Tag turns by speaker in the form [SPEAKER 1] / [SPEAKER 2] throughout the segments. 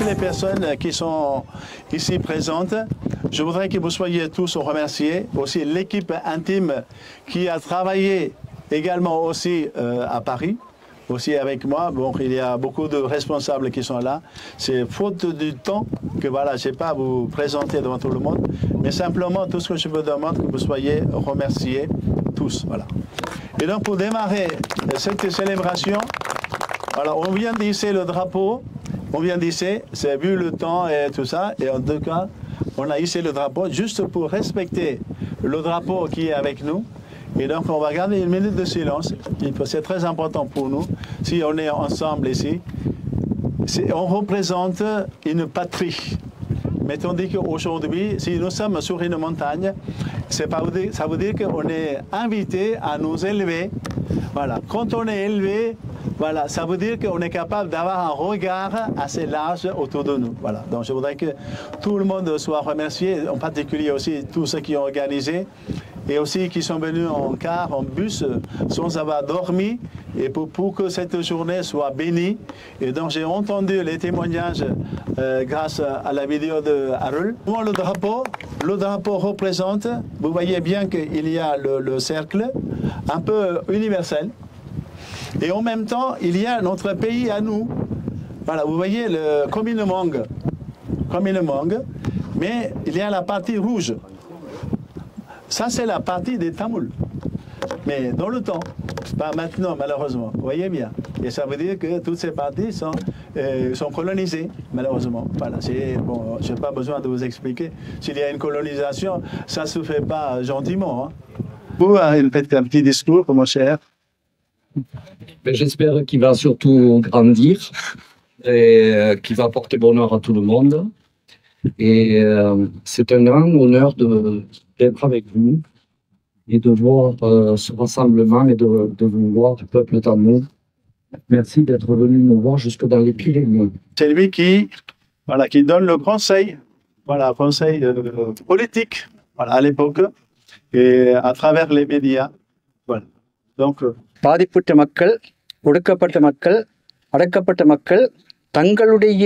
[SPEAKER 1] toutes les personnes qui sont ici présentes. Je voudrais que vous soyez tous remerciés. Aussi l'équipe intime qui a travaillé également aussi à Paris, aussi avec moi. Bon, il y a beaucoup de responsables qui sont là. C'est faute du temps que voilà, je ne sais pas vous présenter devant tout le monde, mais simplement tout ce que je vous demande, que vous soyez remerciés tous. Voilà. Et donc pour démarrer cette célébration, voilà, on vient d'hisser le drapeau. On vient d'hisser, c'est vu le temps et tout ça, et en tout cas, on a hissé le drapeau juste pour respecter le drapeau qui est avec nous. Et donc, on va garder une minute de silence. C'est très important pour nous, si on est ensemble ici. On représente une patrie. Mais tandis qu'aujourd'hui, si nous sommes sur une montagne, ça veut dire qu'on est invité à nous élever. Voilà. Quand on est élevé, voilà, ça veut dire qu'on est capable d'avoir un regard assez large autour de nous. Voilà. Donc je voudrais que tout le monde soit remercié, en particulier aussi tous ceux qui ont organisé et aussi qui sont venus en car, en bus, sans avoir dormi, et pour que cette journée soit bénie. Et donc j'ai entendu les témoignages grâce à la vidéo de Arul. Le drapeau représente, vous voyez bien qu'il y a le cercle, un peu universel. Et en même temps, il y a notre pays à nous. Voilà, vous voyez comme une mangue, mais il y a la partie rouge. Ça, c'est la partie des Tamouls. Mais dans le temps, pas maintenant, malheureusement. Vous voyez bien. Et ça veut dire que toutes ces parties sont colonisées, malheureusement. Voilà, bon, je n'ai pas besoin de vous expliquer. S'il y a une colonisation, ça ne se fait pas gentiment. Hein. Vous, faites un petit discours, mon cher.
[SPEAKER 2] J'espère qu'il va surtout grandir et qu'il va porter bonheur à tout le monde. Et c'est un grand honneur d'être avec vous et de voir ce rassemblement et de vous voir, du peuple tamoul. Merci d'être venu nous voir jusque dans les Pyrénées.
[SPEAKER 1] C'est lui qui donne le conseil, conseil politique à l'époque et à travers les médias. Voilà. Donc,
[SPEAKER 3] பாதிப்புற்ற மக்கள், ஒடுக்கப்பட்ட மக்கள், அடக்கப்பட்ட மக்கள் தங்களுடைய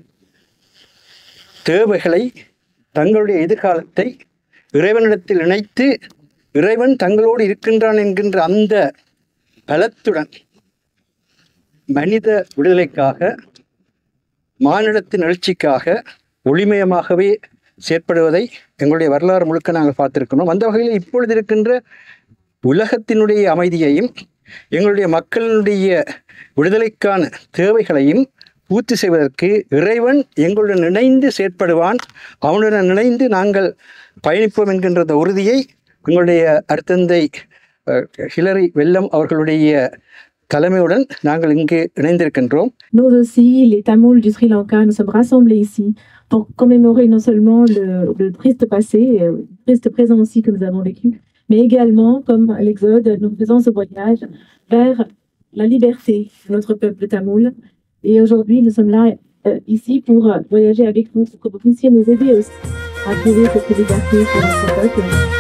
[SPEAKER 3] தேவைகளை, தங்களுடைய எதிர்காலத்தை இறைவனிடத்தில் இணைத்து இறைவன் தங்களோடு இருக்கின்றான் என்கின்ற அந்த பலத்துடன் மனித விடுதலைக்காக, மானிடத்தின் எழுச்சிக்காக ஒளிமயமாகவே செயற்படுவதை எங்களுடைய வரலாறு முழுக்க நாங்கள் பார்த்திருக்கிறோம். அந்த வகையில் இப்பொழுது இருக்கின்ற உலகத்தினுடைய அமைதியையும் எங்களுடைய மக்களுடைய விடுதலைக்கான தேவைகளையும் பூர்த்தி செய்வதற்கு இறைவன் எங்களுடன் இணைந்து செயற்படுவான். அவனுடன் இணைந்து நாங்கள் பயணிப்போம் என்கின்ற உறுதியை எங்களுடைய அருத்தந்தை ஹிலரி வெல்லம் அவர்களுடைய தலைமையுடன் நாங்கள் இங்கே இணைந்திருக்கின்றோம்.
[SPEAKER 4] Nous aussi, les Tamouls du Sri Lanka, nous sommes rassemblés ici pour commémorer non seulement le triste passé, le triste présent aussi que nous avons vécu, mais également, comme à l'Exode, nous faisons ce voyage vers la liberté de notre peuple tamoul. Et aujourd'hui, nous sommes là, ici, pour voyager avec vous, pour que vous puissiez nous aider aussi à trouver cette liberté pour notre peuple.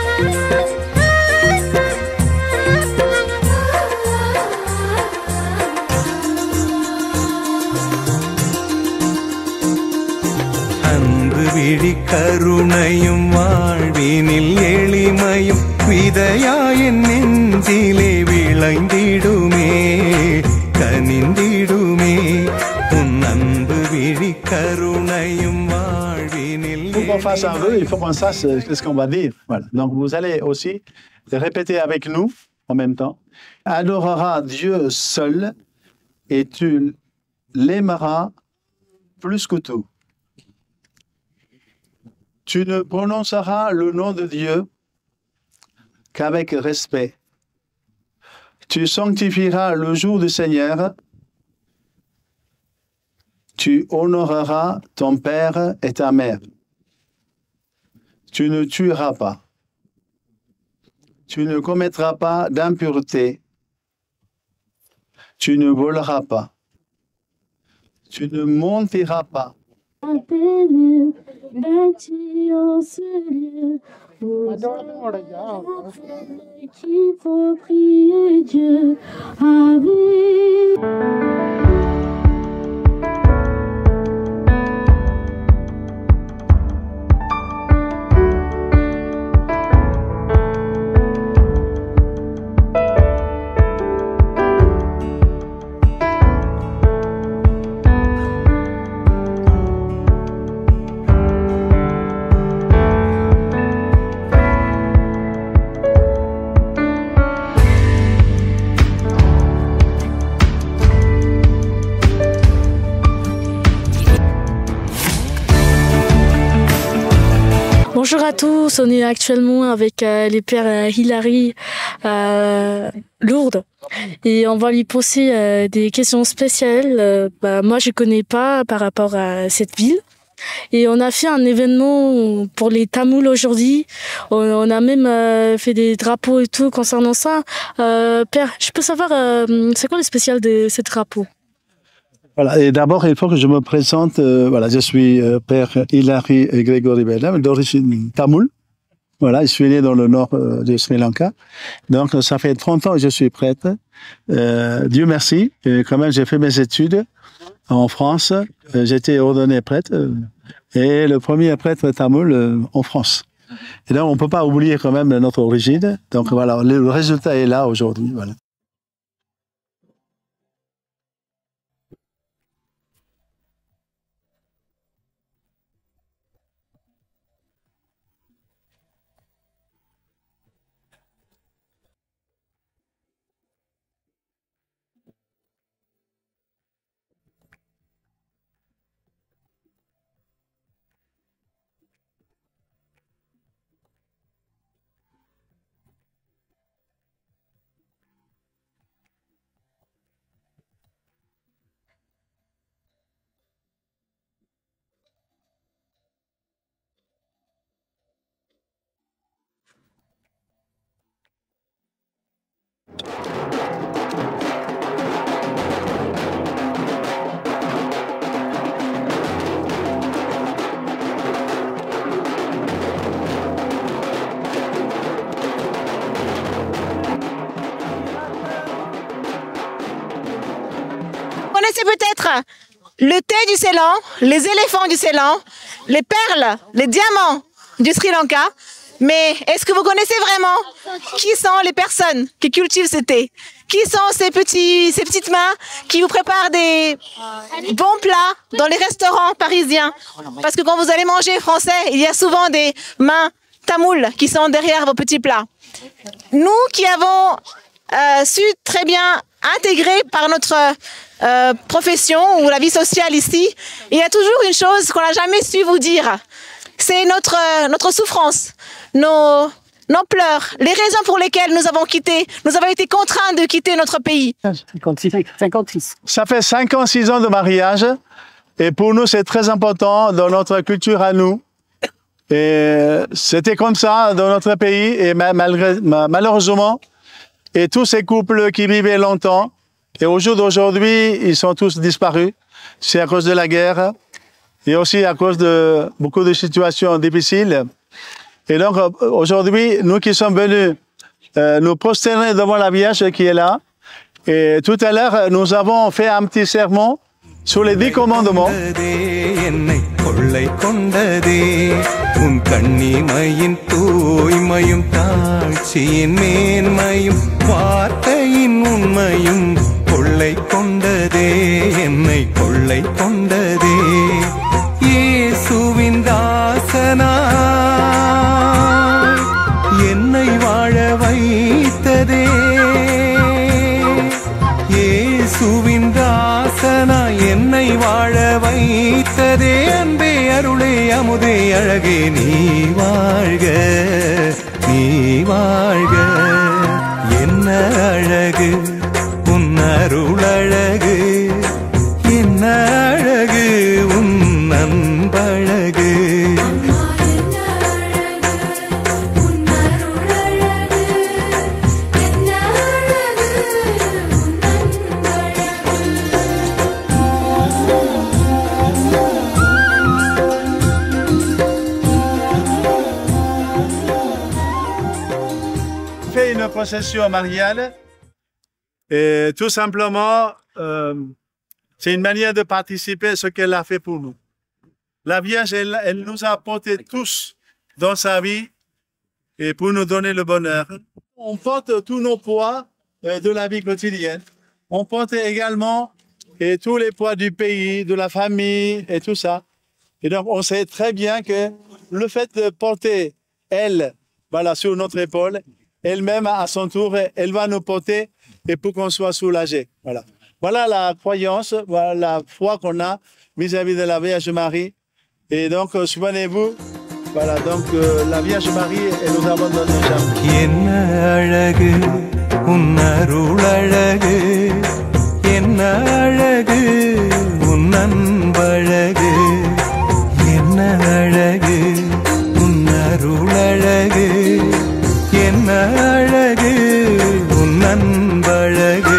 [SPEAKER 5] விழி கருணையும் வாழ்வினில் எளிமையும் விதையாயின் நெஞ்சிலே விளைந்திடுமே, கனிந்திடுமே உன் அன்பு விழி கருணையும் வாழ்வினில்.
[SPEAKER 1] Pour qu'on fasse un vœu, il faut qu'on sache ce qu'on va dire. Voilà. Donc vous allez aussi répéter avec nous en même temps. Adoreras Dieu seul et tu l'aimeras plus que tout. Tu ne prononceras le nom de Dieu qu'avec respect. Tu sanctifieras le jour du Seigneur. Tu honoreras ton père et ta mère. Tu ne tueras pas. Tu ne commettras pas d'impureté. Tu ne voleras pas. Tu ne mentiras pas.
[SPEAKER 4] Qu'il faut prier Dieu avec
[SPEAKER 6] Bonjour à tous, on est actuellement avec les pères Hilary Lourdes et on va lui poser des questions spéciales. Moi, je connais pas par rapport à cette ville. Et on a fait un événement pour les Tamouls aujourd'hui. On a même fait des drapeaux et tout concernant ça. Père, je peux savoir, c'est quoi le spécial de ce drapeau?
[SPEAKER 1] Voilà, et d'abord, il faut que je me présente. Voilà, je suis père Hilary Grégory Bellam, d'origine tamoule. Voilà, je suis né dans le nord du Sri Lanka. Donc, ça fait 30 ans que je suis prêtre. Dieu merci. Et quand même, j'ai fait mes études en France. J'étais ordonné prêtre et le premier prêtre tamoul en France. Et donc, on peut pas oublier quand même notre origine. Donc, voilà, le résultat est là aujourd'hui. Voilà.
[SPEAKER 7] Vous connaissez peut-être le thé du Ceylan, les éléphants du Ceylan, les perles, les diamants du Sri Lanka. Mais est-ce que vous connaissez vraiment qui sont les personnes qui cultivent ce thé? Qui sont ces petites mains qui vous préparent des bons plats dans les restaurants parisiens? Parce que quand vous allez manger français, il y a souvent des mains tamoules qui sont derrière vos petits plats. Nous qui avons su très bien intégrer par notre profession ou la vie sociale ici, il y a toujours une chose qu'on n'a jamais su vous dire. C'est notre souffrance, nos pleurs, les raisons pour lesquelles nous avons été contraints de quitter notre pays.
[SPEAKER 3] 56.
[SPEAKER 1] Ça fait 56 ans de mariage et pour nous, c'est très important dans notre culture à nous. Et c'était comme ça dans notre pays et malheureusement, et tous ces couples qui vivaient longtemps, et au jour d'aujourd'hui, ils sont tous disparus. C'est à cause de la guerre et aussi à cause de beaucoup de situations difficiles. Et donc, aujourd'hui, nous qui sommes venus nous prosterner devant la Vierge qui est là, et tout à l'heure, nous avons fait un petit sermon sur les 10 commandements.
[SPEAKER 5] உன் கண்ணிமையின் தூய்மையும் தாழ்ச்சியின் மேன்மையும் வார்த்தையின் உண்மையும் கொள்ளை கொண்டதே என்னை கொள்ளை கொண்டதே இயேசுவின் தாசனாய் என்னை வாழ வைத்ததே இயேசுவின் தாசனாய் என்னை வாழ வைத்ததே அன்பே அருளே அமுதே அழகே நீ வாழ்க என்ன அழகு உன் அருளழகு என்ன அழகு உன் அன்பழகு
[SPEAKER 1] Une procession mariale et tout simplement c'est une manière de participer à ce qu'elle a fait pour nous. La Vierge, elle nous a portés tous dans sa vie et pour nous donner le bonheur. On porte tous nos poids de la vie quotidienne. On porte également tous les poids du pays, de la famille et tout ça. Et donc on sait très bien que le fait de porter elle, voilà, sur notre épaule, elle-même, à son tour, elle va nous porter et pour qu'on soit soulagé. Voilà. Voilà la croyance, voilà la foi qu'on a vis-à-vis de la Vierge Marie. Et donc, souvenez-vous Voilà, donc la Vierge Marie, elle nous abandonne jamais.
[SPEAKER 5] என்ன அழகு உன் அருளழகு, என்ன அழகு உன் அன்பழகு, என்ன அழகு உன் அருளழகு, என்ன அழகு உன் அன்பழகு.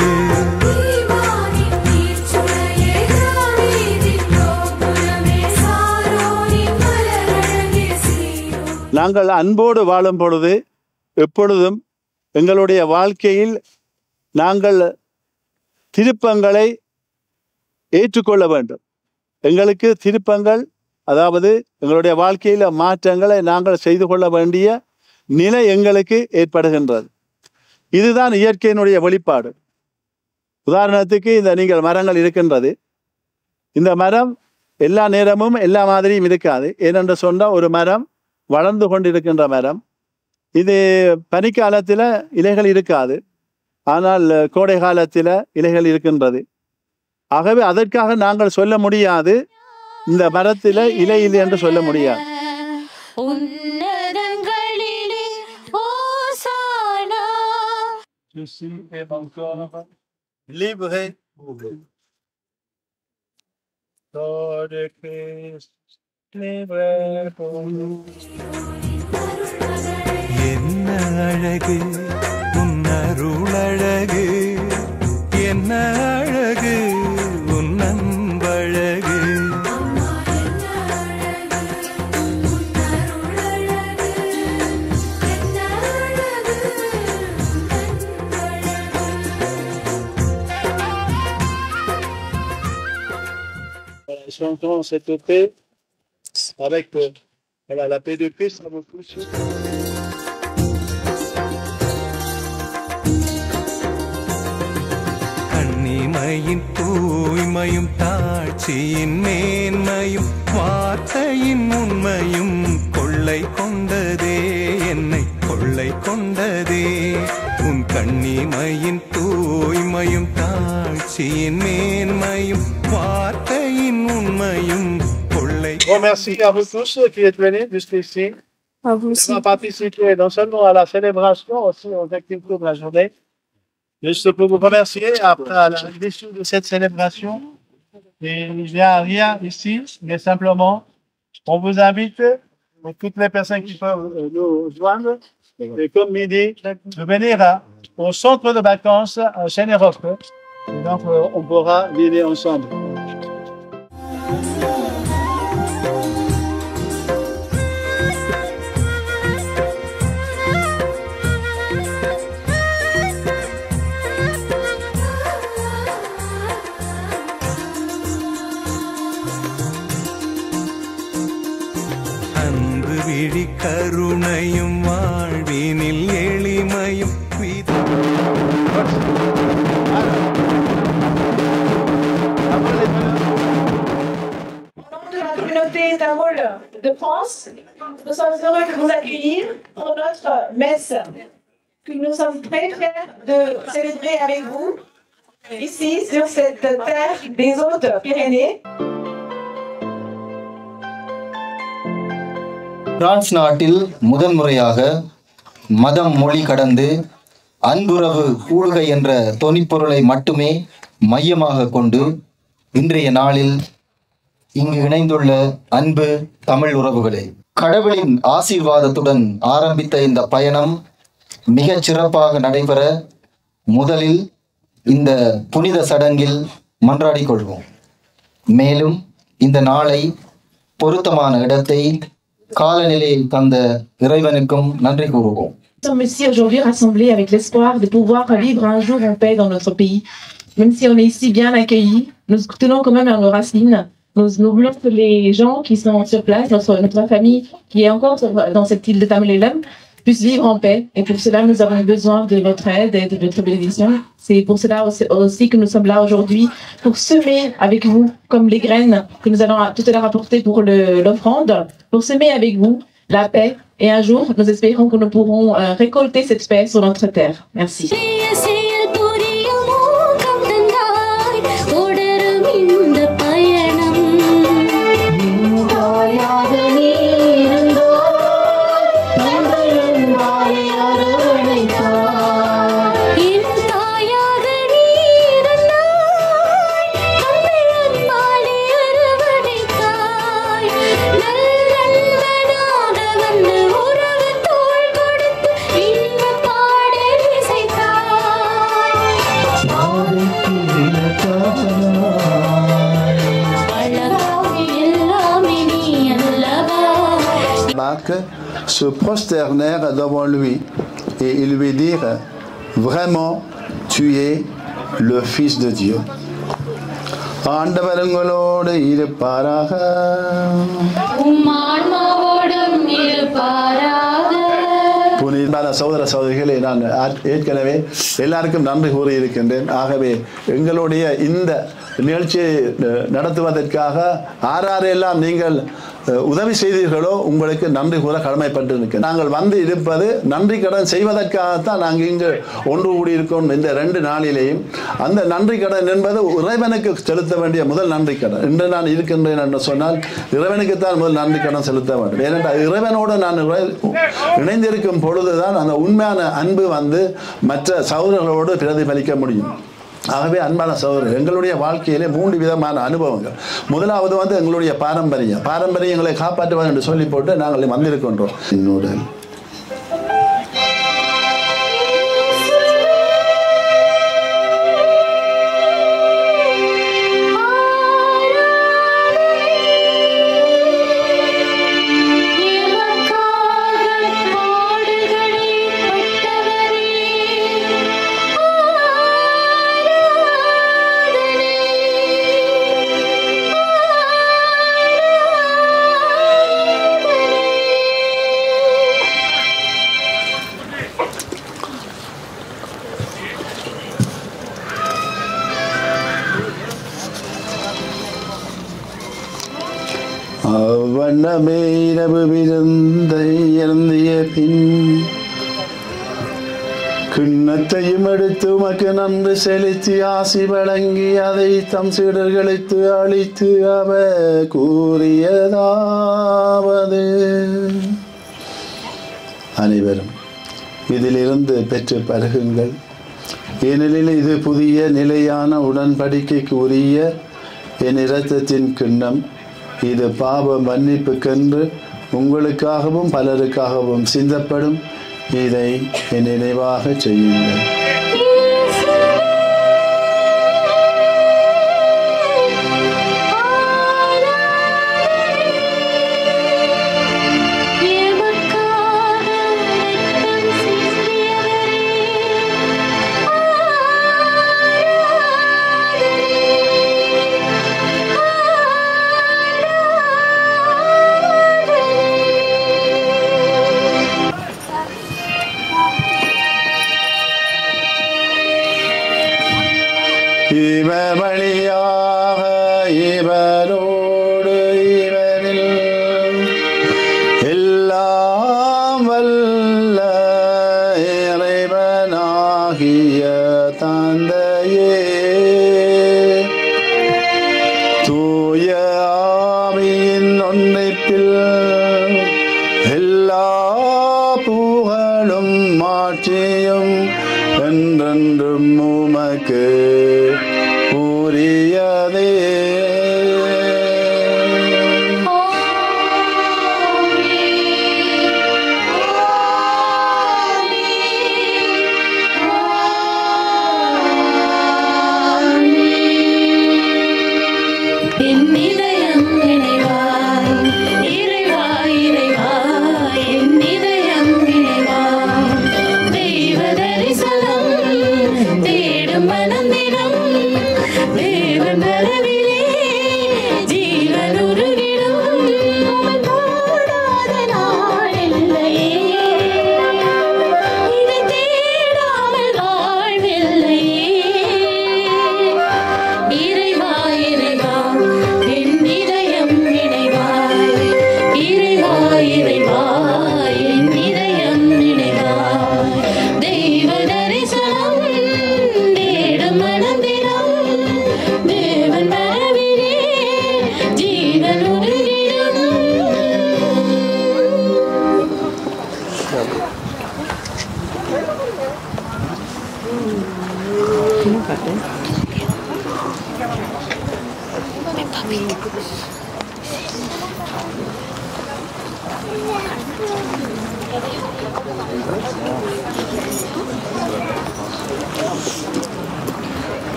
[SPEAKER 1] நாங்கள் அன்போடு வாழும் பொழுது எப்பொழுதும் எங்களுடைய வாழ்க்கையில் நாங்கள் திருப்பங்களை ஏற்றுக்கொள்ள வேண்டும். எங்களுக்கு திருப்பங்கள், அதாவது எங்களுடைய வாழ்க்கையில் மாற்றங்களை நாங்கள் செய்து கொள்ள வேண்டிய நிலை எங்களுக்கு ஏற்படுகின்றது. இதுதான் இயற்கையினுடைய வெளிப்பாடு. உதாரணத்துக்கு இந்த நீங்கள் மரங்கள் இருக்கின்றது. இந்த மரம் எல்லா நேரமும் எல்லா மாதிரியும் இருக்காது. ஏனென்று சொன்னால் ஒரு மரம் வளர்ந்து கொண்டிருக்கின்ற மரம், இது பனிக்காலத்தில் இலைகள் இருக்காது, ஆனால் கோடை காலத்தில் இலைகள் இருக்கின்றது. ஆகவே அதற்காக நாங்கள் சொல்ல முடியாது இந்த மரத்தில் இலை இல்லை என்று சொல்ல முடியாது.
[SPEAKER 5] என்ன அழகு உன் அருளழகு, என்ன அழகு உன் அன்பழகு.
[SPEAKER 1] Chantons cette paix avec voilà, la paix de Christ à vos couches.
[SPEAKER 5] கண்ணிமையின் தூய்மையும் தாட்சியின் மேன்மையும் வார்த்தையின் உண்மையும் கொள்ளை கொண்டதே, என்னை கொள்ளை கொண்டதே. உன் கண்ணிமையின் தூய்மையும் தாட்சியின் மேன்மையும் வார்த்தையின் உண்மையும் கொள்ளை.
[SPEAKER 1] Bon, merci à vous tous qui êtes venus jusqu'ici.
[SPEAKER 6] À vous aussi.
[SPEAKER 1] On va participer non seulement à la célébration, aussi aux activités de la journée. Juste pour vous remercier après l'issue de cette célébration. Et il n'y a rien ici, mais simplement, on vous invite, toutes les personnes qui peuvent nous joindre, et comme midi, de venir au centre de vacances à Chêne-Europe. Et donc, on pourra dîner ensemble.
[SPEAKER 5] விழி கருணையும் வாழ்வினில் எளிமையும்
[SPEAKER 7] De la communauté Tamoul de France, nous sommes heureux de vous accueillir pour notre messe que nous sommes très fiers de célébrer avec vous ici sur cette terre des Hautes-Pyrénées.
[SPEAKER 8] France நாட்டில் முதன்முறையாக மதம் மொழி கடந்து அன்புறவு கூடுகை என்ற தொனிப்பொருளை மட்டுமே மையமாக கொண்டு இன்றைய நாளில் இங்கு இணைந்துள்ள அன்பு தமிழ் உறவுகளே, கடவுளின் ஆசீர்வாதத்துடன் ஆரம்பித்த இந்த பயணம் மிகச் சிறப்பாக நடைபெற முதலில் இந்த புனித சடங்கில் மன்றாடிக் கொள்வோம். மேலும் இந்த நாளை பொருத்தமான இடத்தை காலநிலையை தந்த இறைவனுக்கும் நன்றி கூறுவோம்.
[SPEAKER 4] Nous sommes ici aujourd'hui rassemblés avec l'espoir de pouvoir vivre un jour en paix dans notre pays. Même si on est ici bien accueillis, nous tenons quand même à nos racines. Nous voulons que les gens qui sont sur place, notre famille qui est encore dans cette île de Tamil Elam, puissent vivre en paix. Et pour cela, nous avons besoin de votre aide et de votre bénédiction. C'est pour cela aussi que nous sommes là aujourd'hui, pour semer avec vous, comme les graines que nous allons tout à l'heure apporter pour l'offrande, pour semer avec vous la paix. Et un jour, nous espérons que nous pourrons récolter cette paix sur notre terre. Merci.
[SPEAKER 9] தொடரும் இந்த பயணம்
[SPEAKER 1] Isaac se prosternèrent devant lui et ils lui dirent, vraiment, tu es le Fils de Dieu. ஆண்டவர் உங்களோடு இருப்பாராக. புனிதமான சகோதர சகோதரிகளை நான் ஏற்கனவே எல்லாருக்கும் நன்றி கூறியிருக்கின்றேன். ஆகவே எங்களுடைய இந்த நிகழ்ச்சியை நடத்துவதற்காக ஆறாரெல்லாம் நீங்கள் உதவி செய்தீர்களோ உங்களுக்கு நன்றி கூற கடமைப்பட்டிருக்கிறேன். நாங்கள் வந்து இருப்பது நன்றி கடன் செய்வதற்காகத்தான் நாங்கள் இங்கு ஒன்று கூடியிருக்கோம். இந்த 2 நாளிலேயும் அந்த நன்றி கடன் என்பது இறைவனுக்கு செலுத்த வேண்டிய முதல் நன்றி கடன். இன்று நான் இருக்கின்றேன் என்று சொன்னால் இறைவனுக்குத்தான் முதல் நன்றி கடன் செலுத்த வேண்டும். ஏனென்றால் இறைவனோடு நான் இணைந்திருக்கும் பொழுதுதான் அந்த உண்மையான அன்பு வந்து மற்ற சகோதரர்களோடு பிரதிபலிக்க முடியும். ஆகவே அன்பான சகோதரர்கள், எங்களுடைய வாழ்க்கையிலே 3 விதமான அனுபவங்கள். முதலாவது வந்து எங்களுடைய பாரம்பரியங்களை காப்பாற்றுவது என்று சொல்லி போட்டு நாங்கள் வந்திருக்கின்றோம். என்னோட வண்ணமே இரவு விருந்தை இறந்திய பின் கிண்ணத்தையும் எடுத்து உமக்கு நன்றி செலுத்தி ஆசி வழங்கி அதை தம் சீடர்களுக்கு அளித்து அவர் கூறியதாவது, அனைவரும் இதிலிருந்து பெற்று பருகுங்கள், ஏனெனில் இது புதிய நிலையான உடன்படிக்கைக்கு உரிய என் இரத்தத்தின் கிண்ணம். இது பாவ மன்னிப்புக்கென்று உங்களுக்காகவும் பலருக்காகவும் சிந்தப்படும். இதை என் நினைவாக செய்யுங்கள். இவர் வழியாக இவரோடு இவரில் எல்லாம் வல்ல இறைவனாகிய தந்தையே, தூய ஆவியின் ஒன்றிப்பில் எல்லா புகழும் மாட்சியும் என்றென்றும் உமக்கு உரியதே.